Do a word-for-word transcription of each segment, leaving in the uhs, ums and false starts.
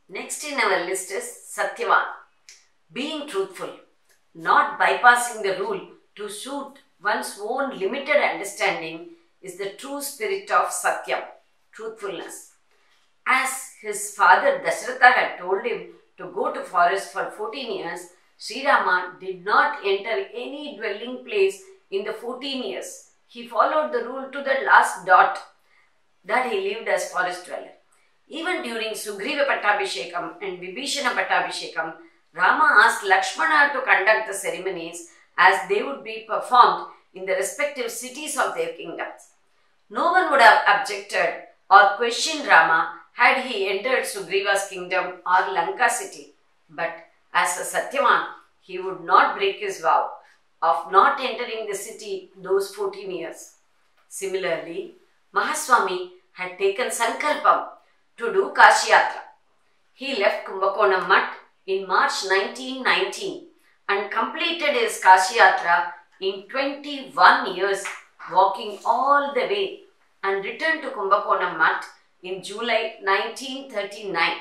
Next in our list is Satyavan. Being truthful, not bypassing the rule to suit one's own limited understanding, is the true spirit of Satyam, truthfulness. As his father Dasharatha had told him to go to forest for fourteen years, Sri Rama did not enter any dwelling place in the fourteen years. He followed the rule to the last dot, that he lived as forest dweller. Even during Sugriva Pattabhishekam and Vibhishana Pattabhishekam, Rama asked Lakshmana to conduct the ceremonies as they would be performed in the respective cities of their kingdoms. No one would have objected or questioned Rama had he entered Sugriva's kingdom or Lanka city. But as a Satyavan, he would not break his vow of not entering the city those fourteen years. Similarly, Mahaswami had taken Sankalpam to do Kashi Yatra. He left Kumbakonam Mutt in March nineteen nineteen and completed his Kashi Yatra in twenty-one years, walking all the way, and returned to Kumbakonam Mutt in July nineteen thirty-nine.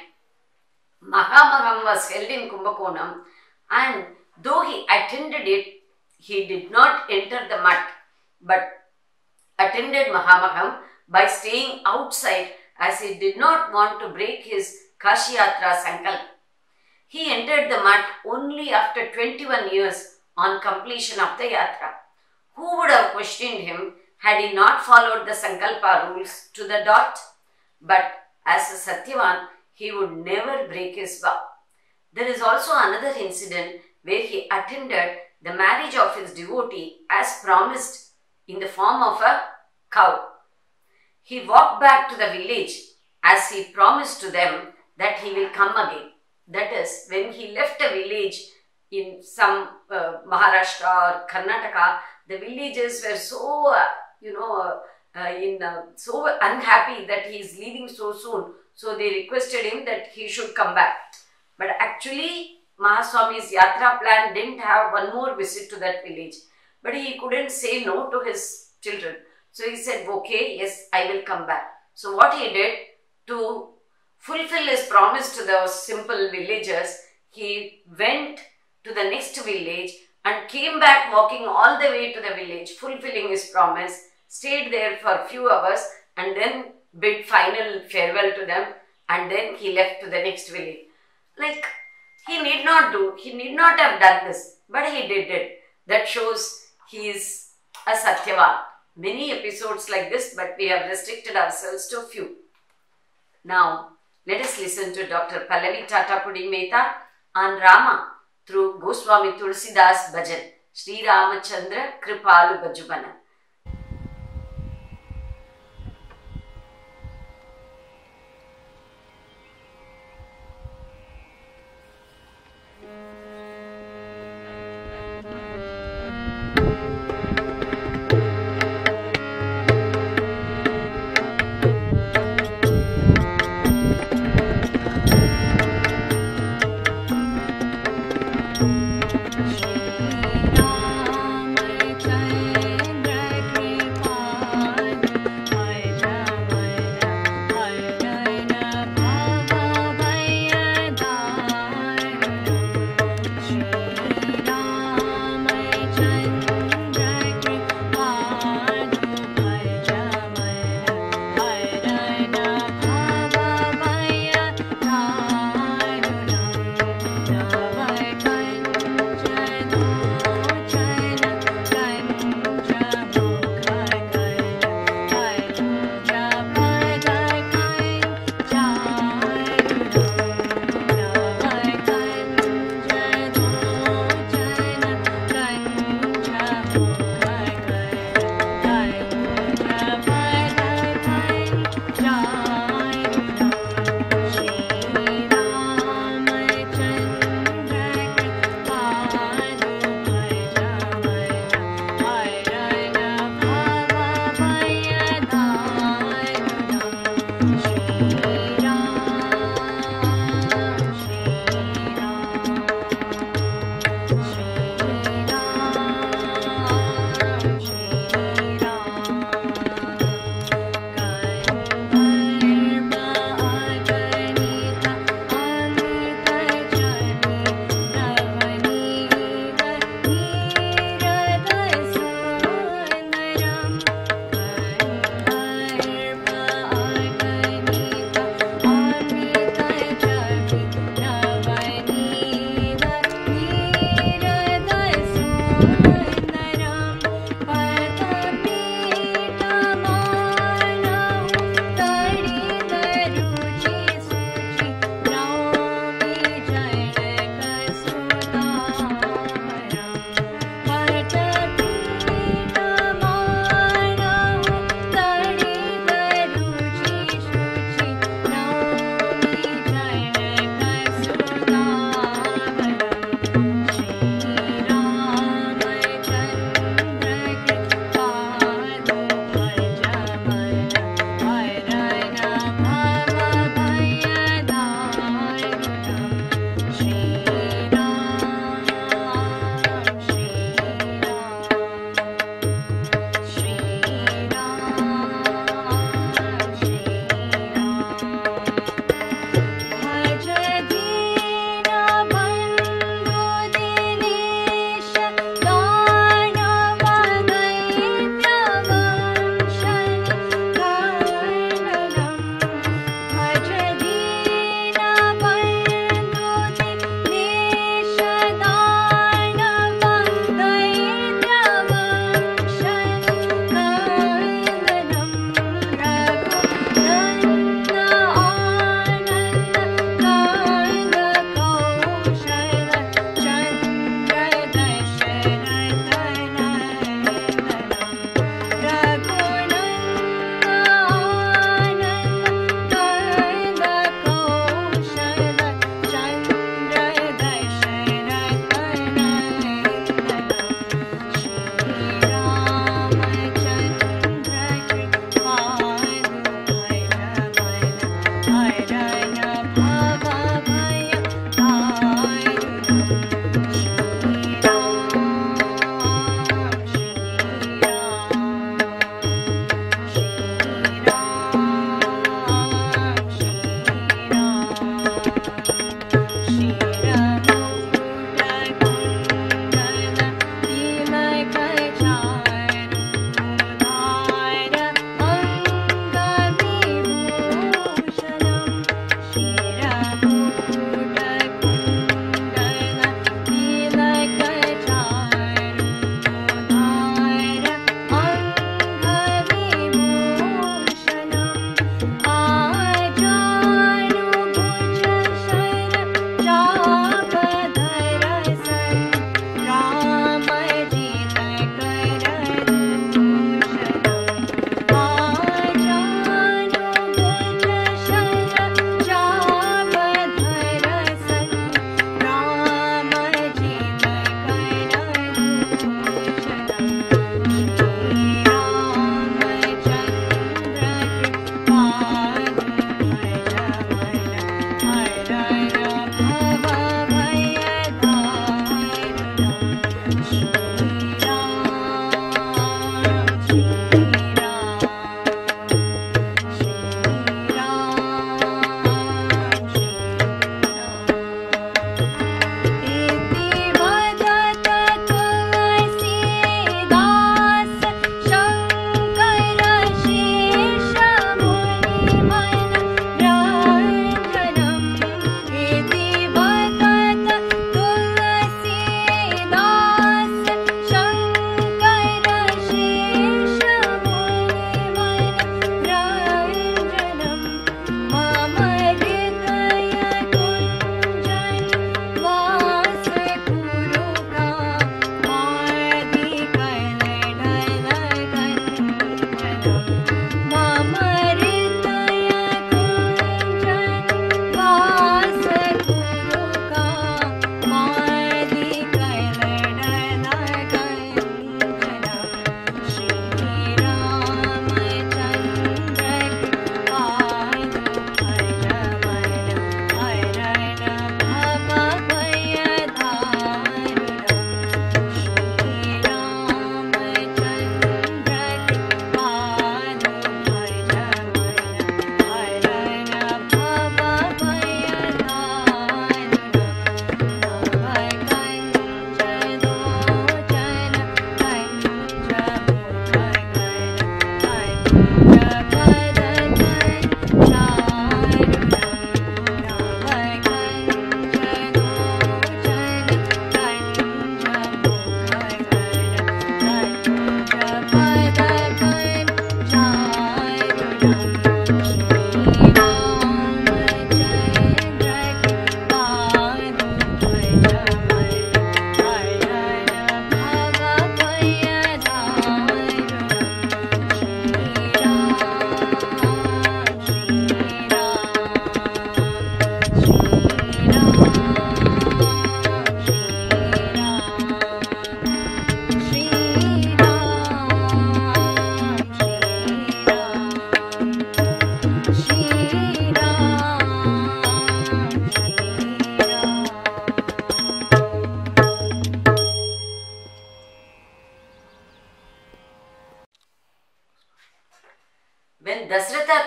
Mahamaham was held in Kumbakonam, and though he attended it, he did not enter the Mutt, but attended Mahamaham by staying outside as he did not want to break his Kashi Yatra Sankalp. He entered the Mutt only after twenty-one years on completion of the Yatra. Who would have questioned him had he not followed the Sankalpa rules to the dot? But as a Satyavan, he would never break his vow. There is also another incident where he attended the marriage of his devotee as promised in the form of a cow. He walked back to the village as he promised to them that he will come again. That is, when he left a village in some uh, Maharashtra or Karnataka, the villagers were so, uh, you know, uh, in uh, so unhappy that he is leaving so soon. So they requested him that he should come back. But actually, Mahaswami's Yatra plan didn't have one more visit to that village. But he couldn't say no to his children. So he said, okay, yes, I will come back. So what he did to fulfill his promise to those simple villagers, he went to the next village and came back walking all the way to the village, fulfilling his promise, stayed there for a few hours and then bid final farewell to them, and then he left to the next village. Like, he need not do, he need not have done this, but he did it. That shows he is a Satyavan. Many episodes like this, but we have restricted ourselves to a few. Now, let us listen to Doctor Pallavi Tatapudi Mehta on Rama through Goswami Tulsidas Bhajan, Sri Ramachandra Kripalu Bhajubana. Ramachandra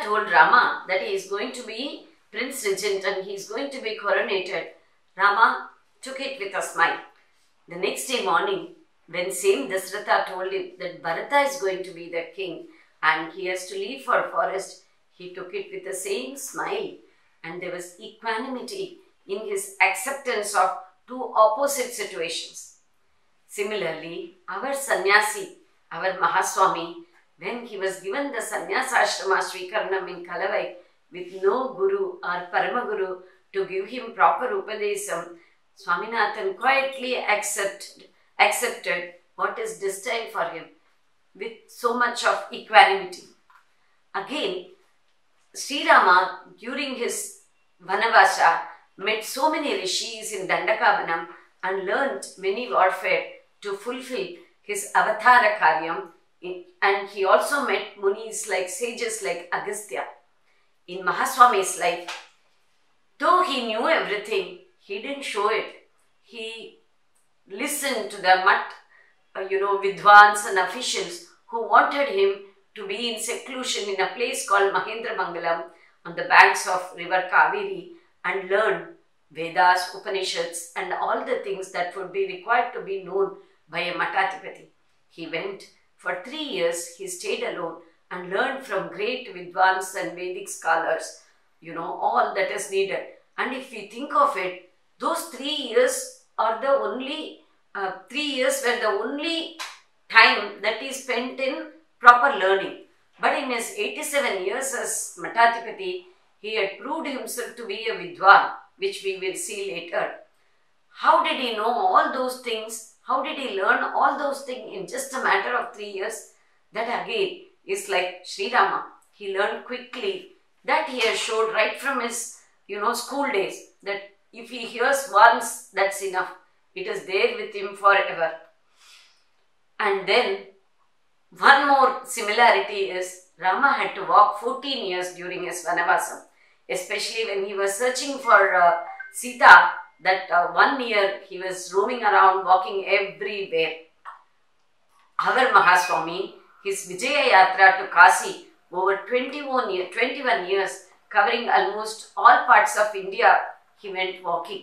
told Rama that he is going to be Prince Regent and he is going to be coronated, Rama took it with a smile. The next day morning, when same Dasratha told him that Bharata is going to be the king and he has to leave for forest, he took it with the same smile, and there was equanimity in his acceptance of two opposite situations. Similarly, our sannyasi, our Mahaswami, when he was given the sannyasa ashrama Srikaranam in Kalavai with no guru or paramaguru to give him proper upadesam, Swaminathan quietly accepted, accepted what is destined for him with so much of equanimity. Again, Sri Rama during his Vanavasa met so many rishis in Dandakavanam and learnt many warfare to fulfill his avatara karyam, and he also met munis like sages like Agastya. In Mahaswami's life, though he knew everything, he didn't show it. He listened to the mat, uh, you know, vidwans and officials who wanted him to be in seclusion in a place called Mahendra Mangalam on the banks of river Kaveri and learn Vedas, Upanishads and all the things that would be required to be known by a Matadhipati. He went for three years, he stayed alone and learned from great Vidwans and Vedic scholars, you know, all that is needed. And if we think of it, those three years are the only, uh, three years were the only time that he spent in proper learning. But in his eighty-seven years as Matadhipati, he had proved himself to be a Vidwan, which we will see later. How did he know all those things? How did he learn all those things in just a matter of three years? That again is like Sri Rama. He learned quickly. That he has showed right from his, you know, school days, that if he hears once, that's enough. It is there with him forever. And then one more similarity is Rama had to walk fourteen years during his Vanavasam, especially when he was searching for uh, Sita. That uh, one year he was roaming around, walking everywhere. Our Mahaswami, his Vijaya Yatra to Kasi, over twenty-one, year, twenty-one years, covering almost all parts of India, he went walking.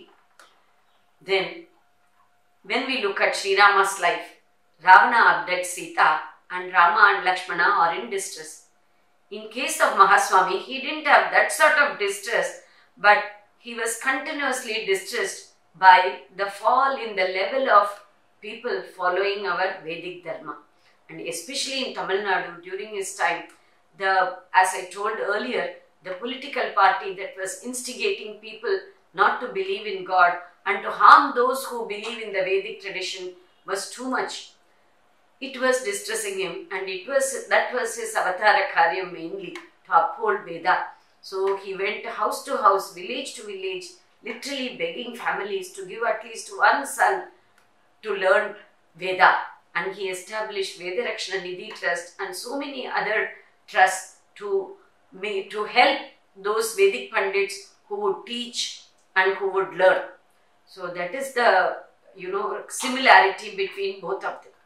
Then, when we look at Sri Rama's life, Ravana abducts Sita and Rama and Lakshmana are in distress. In case of Mahaswami, he didn't have that sort of distress, but he was continuously distressed by the fall in the level of people following our Vedic Dharma. And especially in Tamil Nadu during his time, the, as I told earlier, the political party that was instigating people not to believe in God and to harm those who believe in the Vedic tradition was too much. It was distressing him, and it was that was his avatara karyam mainly, to uphold Veda. So he went house to house, village to village, literally begging families to give at least one son to learn Veda. And he established Vedarakshana Nidhi Trust and so many other trusts to, to help those Vedic Pandits who would teach and who would learn. So that is the, you know, similarity between both of them.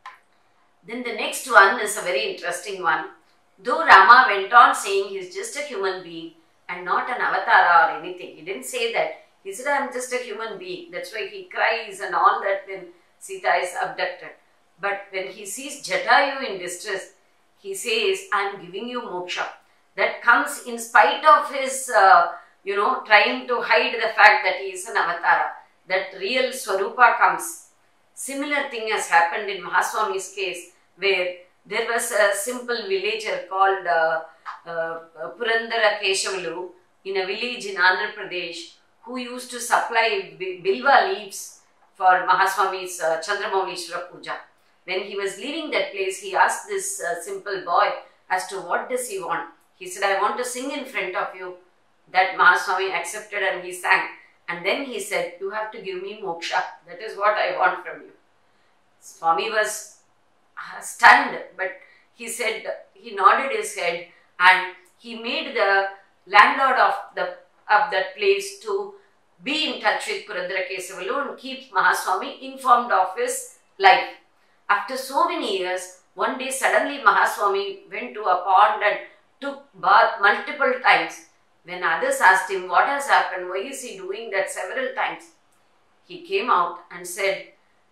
Then the next one is a very interesting one. Though Rama went on saying he is just a human being and not an avatara or anything. He didn't say that. He said, I am just a human being. That's why he cries and all that when Sita is abducted. But when he sees Jatayu in distress, he says, I am giving you moksha. That comes in spite of his, uh, you know, trying to hide the fact that he is an avatara. That real Swarupa comes. Similar thing has happened in Mahaswami's case, where there was a simple villager called uh, uh, Purandara Keshavalu in a village in Andhra Pradesh who used to supply bilva leaves for Mahaswami's uh, Chandramaulishwara Puja. When he was leaving that place, he asked this uh, simple boy as to what does he want. He said, I want to sing in front of you. That Mahaswami accepted and he sang. And then he said, you have to give me moksha. That is what I want from you. Swami was stunned, but he said, he nodded his head and he made the landlord of the of that place to be in touch with Purandara Kesavalu and keep Mahaswami informed of his life. After so many years, one day suddenly Mahaswami went to a pond and took bath multiple times. When others asked him what has happened, why is he doing that several times, he came out and said,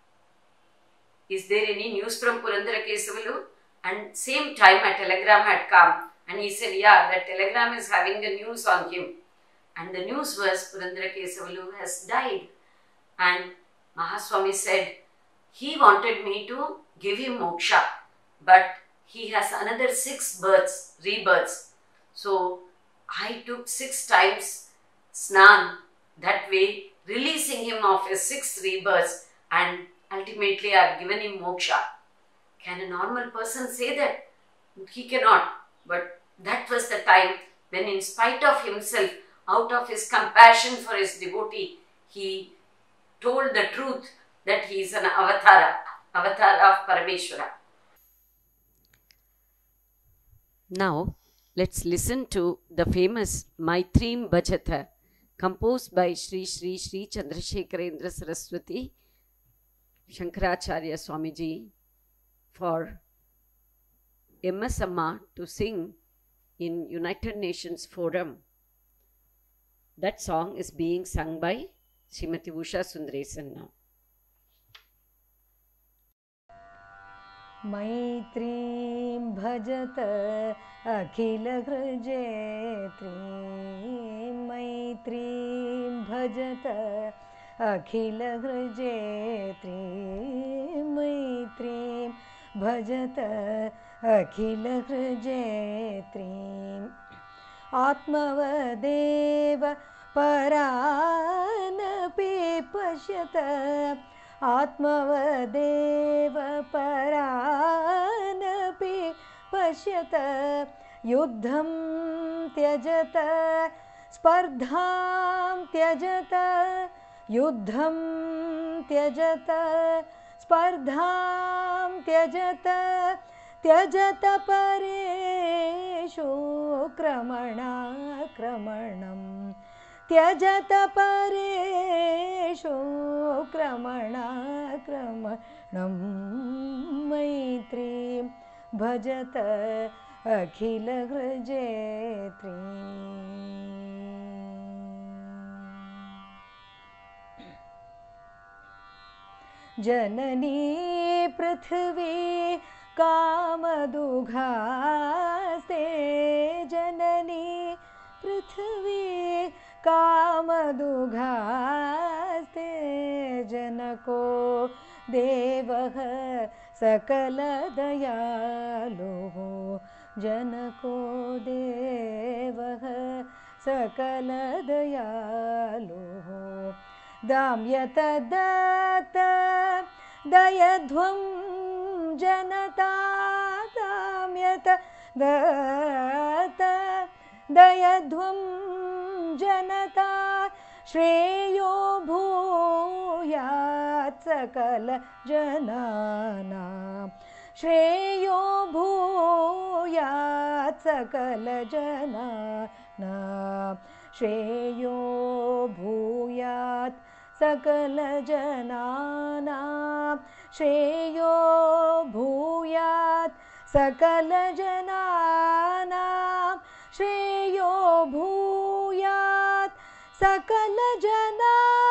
is there any news from Purandara Kesavalu? And same time a telegram had come, and he said, yeah, that telegram is having the news on him. And the news was Purandara Kesavalu has died. And Mahaswami said, he wanted me to give him moksha, but he has another six births, rebirths. So I took six times snan, that way releasing him of his six rebirths, and ultimately I have given him moksha. Can a normal person say that? He cannot. But that was the time when, in spite of himself, out of his compassion for his devotee, he told the truth that he is an avatara, avatara of Parameshwara. Now, let's listen to the famous Maitreem Bhajata, composed by Sri Sri Sri Chandrasekharendra Saraswati Shankaracharya Swamiji for M S Amma to sing in United Nations Forum. That song is being sung by Srimati Usha Sundaresan now. Maitreem bhajata akhila hrijetreem, Maitreem bhajata akhila hrijetreem, Maitreem bhajata akhila hrijetreem, Atmavadeva paranapi pashyata, Atmavadeva paranapi pashyata, Yuddham tyajata spardham tyajata, Yuddham tyajata spardham tyajata, Tyajata pareshu kramana kramanam, Tyajata pareshu kramana kramanam, Maitreem bhajata akhila hrijetreem. Janani prithvi कामदुघास्ते, जननी पृथ्वी कामदुघास्ते, जनको देवः सकल दयालुः, जनको देवः सकल दयालुः, दाम्यत दत्त दयध्वं जनता, दाम्यत दत्त दयध्वं जनता, श्रेयो भूयात् सकल जनानां, श्रेयो भूयात् सकल जनानां, श्रेयो भूयात् सकल जनानां, श्रेयो भूयात् सकल जनानां, श्रेयो भूयात् सकल जनानां.